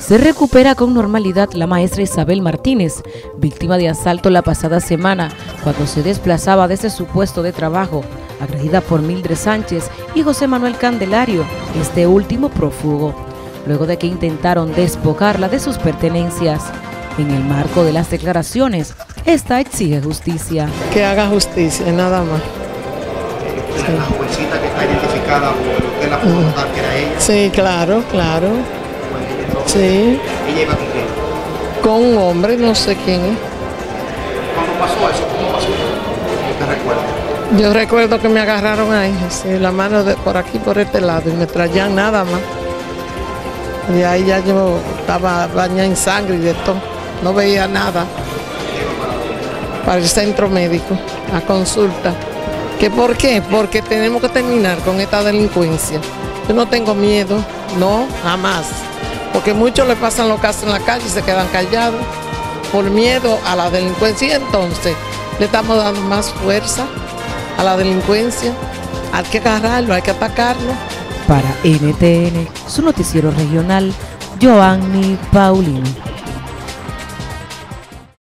Se recupera con normalidad la maestra Isabel Martínez, víctima de asalto la pasada semana cuando se desplazaba desde su puesto de trabajo, agredida por Mildred Sánchez y José Manuel Candelario, este último prófugo, luego de que intentaron despojarla de sus pertenencias. En el marco de las declaraciones, esta exige justicia. Que haga justicia, nada más. La jovencita que está identificada, ¿usted la pudo notar que era ella? Sí, claro. Sí. ¿Ella iba con quién? Con un hombre, no sé quién es. ¿Cuándo pasó eso? ¿Cómo pasó? ¿Usted recuerda? Yo recuerdo que me agarraron ahí, así, la mano por aquí, por este lado, y me traían nada más. Y ahí ya yo estaba bañada en sangre y de todo. No veía nada. Para el centro médico, a consulta. ¿Qué por qué? Porque tenemos que terminar con esta delincuencia. Yo no tengo miedo, no, jamás. Porque muchos le pasan los casos en la calle y se quedan callados por miedo a la delincuencia. Y entonces le estamos dando más fuerza a la delincuencia. Hay que agarrarlo, hay que atacarlo. Para NTN, su noticiero regional, Joanny Paulino.